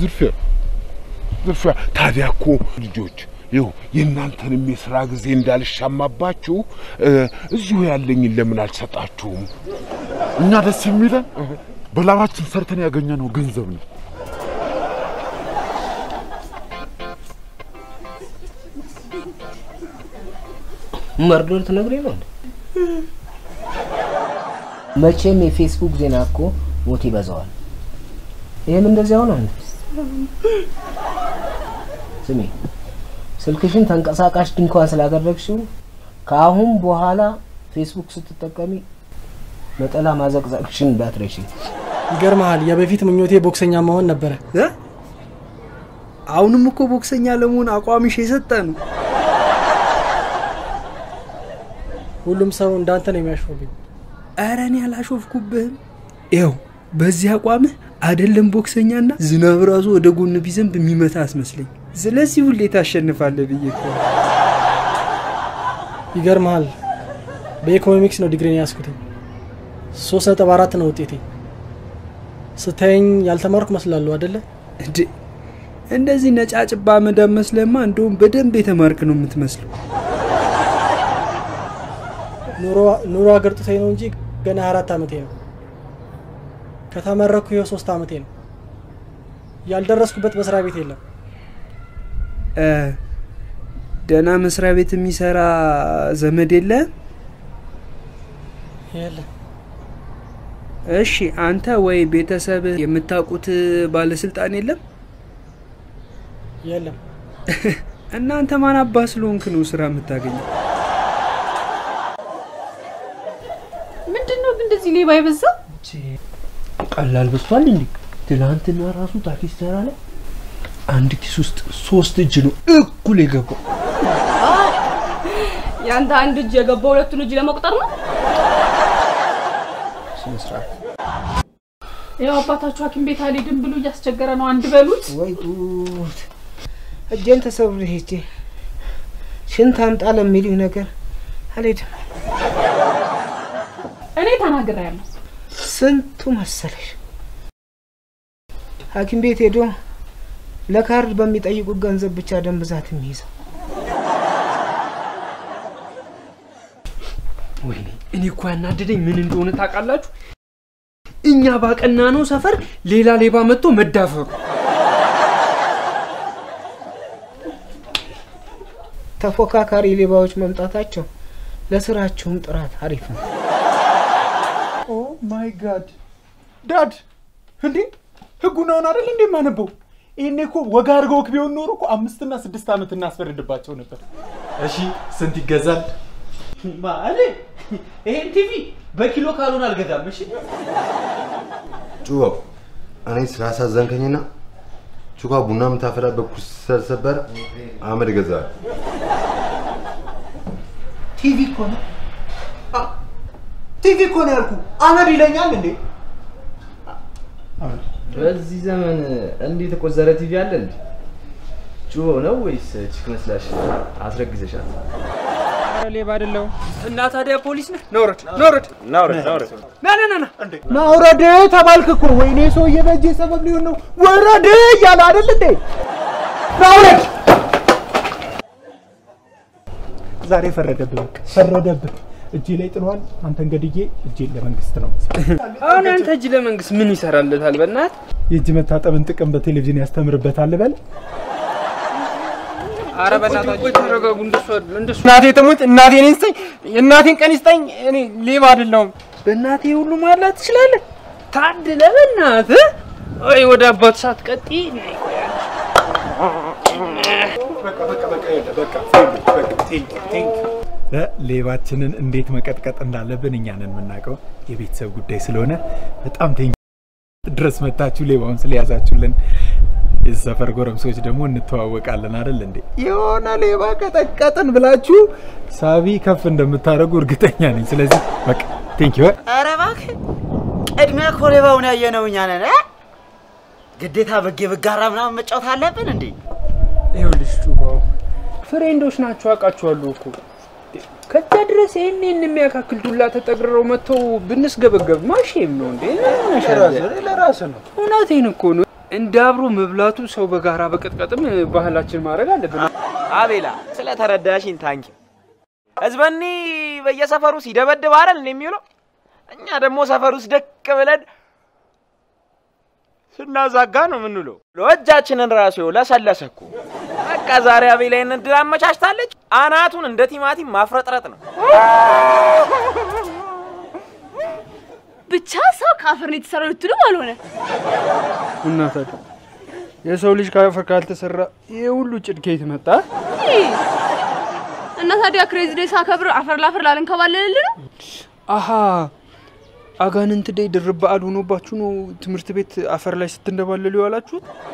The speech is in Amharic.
ዝርፊያ ታዲያ እኮ ልጆች ይው የእናንተንም የሥራ ጊዜ እንዳልሻማባችሁ እዚሁ ያለኝን ለምን አልሰጣችሁም? እኛ ደስ የሚለን በላባችን ሰርተን ያገኘነው ገንዘብ ነው። መርዶር ትነግሪ ነው መቼም የፌስቡክ ዜና እኮ ሞት ይበዛዋል። ይሄም እንደዚህ ሆነ እንዴ? ስሚ ስልክሽን ተንቀሳቃሽ ድንኳን ስላደረግሽው ከአሁን በኋላ ፌስቡክ ስትጠቀሚ መጠላ ማዘቅዘቅሽን እንዳትረሺ። ይገርማል የበፊት ምኞቴ ቦክሰኛ መሆን ነበር። አሁንም እኮ ቦክሰኛ ለመሆን አቋምሽ የሰጠን ሁሉም ሰው እንዳንተ ነው የሚያሾፍብኝ። ኧረ እኔ አላሾፍኩብህም። ይኸው በዚህ አቋም አይደለም ቦክሰኛና ዝናብ ራሱ ወደ ጎን ቢዘንብ የሚመታ አስመስለኝ። ስለዚህ ሁሌ ታሸንፋለህ ብዬ እኮ። ይገርማል በኢኮኖሚክስ ነው ዲግሪን ያስኩት 3.4 ነው ውጤቴ። ስታየኝ ያልተማርኩ መስላለሁ አይደለ? እንደዚህ ነጫጭባ መዳም መስለማ እንደውም በደንብ የተማርክ ነው የምትመስለው። ኑሮ አገርጥተኝ ነው እንጂ ገና 4 አመቴ ነው። ከተመረኩ 3 አመቴ ነው። ያልደረስኩበት መስሪያ ቤት የለም። ደና መስሪያ ቤት የሚሰራ ዘመድ የለ? የለም። እሺ አንተ ወይ ቤተሰብ የምታውቁት ባለስልጣን የለም? የለም። እናንተ ማን አባስሎንክ ነው ስራ የምታገኘው? ምንድነው እንደዚህ ሌባ ይበዛ? ቀላል በስቷል እንዴ? ትላንትና ራሱ ታክሲ ተራ ላይ አንድ ኪስ ውስጥ 3 እጅ ነው እኩል የገባው። ያንተ አንድ እጅ የገባው ሁለቱን እጅ ለመቁጠር ነው? ስንስራት ያው አባታችሁ ሐኪም ቤት አልሄድም ብሎ እያስቸገረ ነው አንድ በሉት። ወይ ጉድ! እጄን ተሰብሮ ሄጄ ሽንት አምጣ ለሚሉኝ ነገር አልሄድም። እኔ ተናግሬያለሁ። ስንቱ መሰለሽ ሐኪም ቤት ሄዶ ለካርድ በሚጠይቁት ገንዘብ ብቻ ደም ብዛት የሚይዘው። ወይኔ እኔ እኮ ያናደደኝ ምን እንደሆነ ታውቃላችሁ? እኛ ባቀና ነው ሰፈር ሌላ ሌባ መጥቶ መዳፈሩ። ተፎካካሪ ሌባዎች መምጣታቸው ለስራቸውም ጥራት አሪፍ ነው። ኦ ማይ ጋድ ዳድ እንዴ ህጉን አሁን አይደል እንዴ ማነበው? ይሄኔ እኮ ወጋ አድርገውክ ቢሆን ኖሮ እኮ 5 እና 6 አመት እናስፈርድባቸው ነበር። እሺ ስንት ይገዛል? ማለ ይሄን ቲቪ በኪሎ ካልሆነ አልገዛም። እሺ ጩባ እኔ ስላሳዘንከኝና ጩባ ቡና ምታፈላበት ኩሰል ሰበር አመድ ገዛል። ቲቪ እኮ ነው ቲቪ እኮ ነው ያልኩ አመድ ይለኛል እንዴ? በዚህ ዘመን እንዴት ተቆዘረ ቲቪ አለ እንዴ? ጩቦ ነው ወይስ ቺክ መስላሽ አስረግዘሻል? አረ ሌባ አይደለም እና ታዲያ ፖሊስ ነህ? ናውረድ ና እንዴ ናውረድ ተባልክ እኮ ወይኔ ሰውዬ በእጄ ሰበብ ሊሆን ነው ወረድ ያለ አይደል እንዴ? ናውረድ ዛሬ ፈረደብህ እጄ ላይ ጥሏል። አንተ እንግዲህ እጄ ለመንግስት ነው። አሁን አንተ እጅ ለመንግስት ምን ይሰራልታል? በእናት የእጅ መታጠብን ጥቅም በቴሌቪዥን ያስተምርበታል በል። አረ በእናታችሁ ተረጋጉ። እንደሱ እናቴ ተሞት እናቴን እንስጠኝ እናቴን ቀን ይስጠኝ። እኔ ሌባ አይደለም። በእናቴ ሁሉ ማለት ትችላለህ? ታድለ በእናትህ ወይ ወደ አባት ሳትቀጢ ነይ ሌባችንን እንዴት መቀጥቀጥ እንዳለብን እኛ ነን የምናውቀው። የቤተሰብ ጉዳይ ስለሆነ በጣም ድረስ መጣችሁ ሌባውን ስለያዛችሁልን። የሰፈር ጎረምሶች ደግሞ እንተዋወቃለን አይደል እንዴ? የሆነ ሌባ ቀጠቀጥን ብላችሁ ሳቢ ከፍ እንደምታረጉ እርግጠኛ ነኝ። ስለዚህ በቃ ቴንክ ዩ። ኧረ እባክህ ቅድሚያ እኮ ሌባውን ያየነው እኛ ነን። ግዴታ በጌ በጋራ ምናምን መጫወት አለብን እንዴ? ይኸውልሽ ጩባው ፍሬንዶች ናቸው አውቃቸዋለሁ እኮ ከዛ ድረስ ይሄንን የሚያካክል ዱላ ተጠግረው መተው ብንስገበገብ ማሽም ነው እንዴ? ለራስ ነው። እውነቴን እኮ ነው። እንዳብሮ መብላቱ ሰው በጋራ በቀጥቀጥም ባህላችን ማድረግ አለብን። አቤላ ስለተረዳሽኝ ታንኪ ህዝበኒ በየሰፈሩ ሲደበድብ አይደል እንደሚውለው እኛ ደግሞ ሰፈር ውስጥ ደቅ ብለን ስናዛጋ ነው ምንውለው ለወጃችንን ራሱ ለሰለሰኩ በቃ ዛሬ አቤላ ይሄን ድል አመቻችታለች አናቱን እንደ ቲማቲም ማፍረጥረጥ ነው ብቻ ሰው ካፈር ነው የተሰራው ልትሉ አልሆነ እና ታዲያ የሰው ልጅ ካፈር ካልተሰራ ይሄ ሁሉ ጭድኬ ይተመጣ እና ታዲያ ክሬዚ ዴይ ሳከብር አፈር ላፈር ላልንከባለል ነው አሃ አጋንንት ደይ ድርብ በዓል ሆኖባችሁ ነው ትምርት ቤት አፈር ላይ ስትንደባለሉ ያላችሁት